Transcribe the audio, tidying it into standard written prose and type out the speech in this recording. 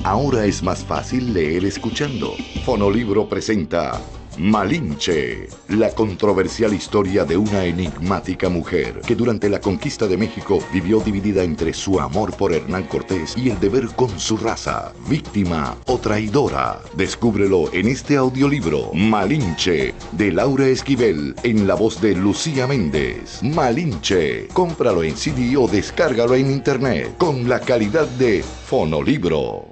Ahora es más fácil leer escuchando. Fonolibro presenta Malinche, la controversial historia de una enigmática mujer que durante la conquista de México vivió dividida entre su amor por Hernán Cortés y el deber con su raza, víctima o traidora. Descúbrelo en este audiolibro, Malinche, de Laura Esquivel, en la voz de Lucía Méndez. Malinche, cómpralo en CD o descárgalo en internet con la calidad de Fonolibro.